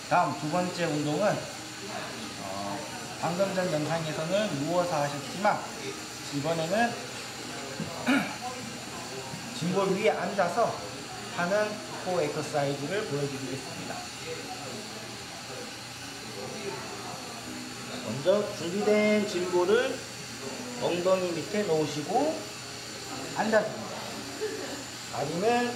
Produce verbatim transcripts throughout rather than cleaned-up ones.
다음 두 번째 운동은 어, 방금 전 영상에서는 누워서 하셨지만 이번에는 짐볼 위에 앉아서 하는 코어 엑서사이즈를 보여드리겠습니다. 먼저 준비된 짐볼을 엉덩이 밑에 놓으시고 앉아줍니다. 다리는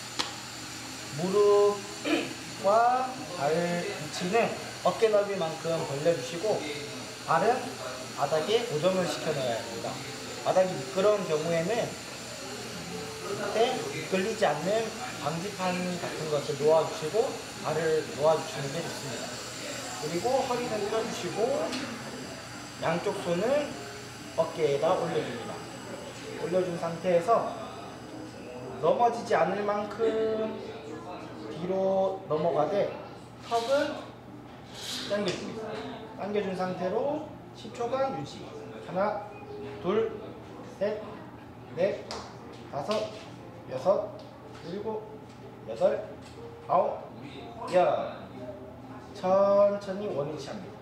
무릎과 발 위치는 어깨 넓이만큼 벌려주시고 발은 바닥에 고정을 시켜 넣어야 합니다. 바닥이 미끄러운 경우에는 밑에 끌리지 않는 방지판 같은 것을 놓아주시고 발을 놓아주시는 게 좋습니다. 그리고 허리는 펴주시고 양쪽 손을 어깨에다 올려줍니다. 올려준 상태에서 넘어지지 않을 만큼 뒤로 넘어가되 턱은 당겨줍니다. 당겨준 상태로 십 초간 유지. 하나, 둘, 셋, 넷, 다섯, 여섯, 일곱, 여덟, 아홉, 열. 천천히 원위치 합니다.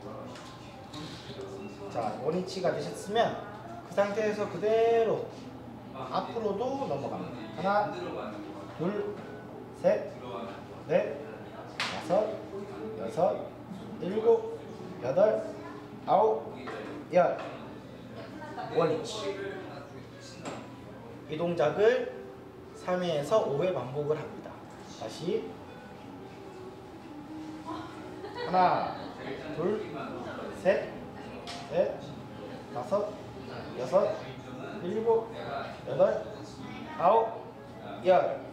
자, 원위치가 되셨으면 그 상태에서 그대로 앞으로도 넘어갑니다. 하나, 둘, 셋, 넷, 다섯, 여섯, 일곱, 여덟, 아홉, 열. 원위치. 이 동작을 삼 회에서 오 회 반복을 합니다. 다시 하나, 둘, 셋, 넷, 다섯, 여섯, 일곱, 여덟, 아홉, 열.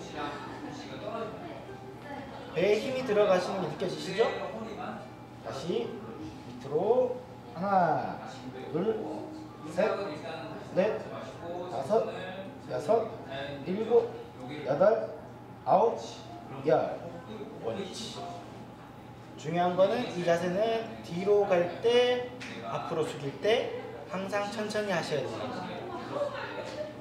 배에 힘이 들어가시는 게 느껴지시죠? 다시 밑으로 하나, 둘, 셋, 넷, 다섯, 여섯, 일곱, 여덟, 아홉, 열. 원위치. 중요한 거는 이 자세는 뒤로 갈 때, 앞으로 숙일 때 항상 천천히 하셔야 됩니다.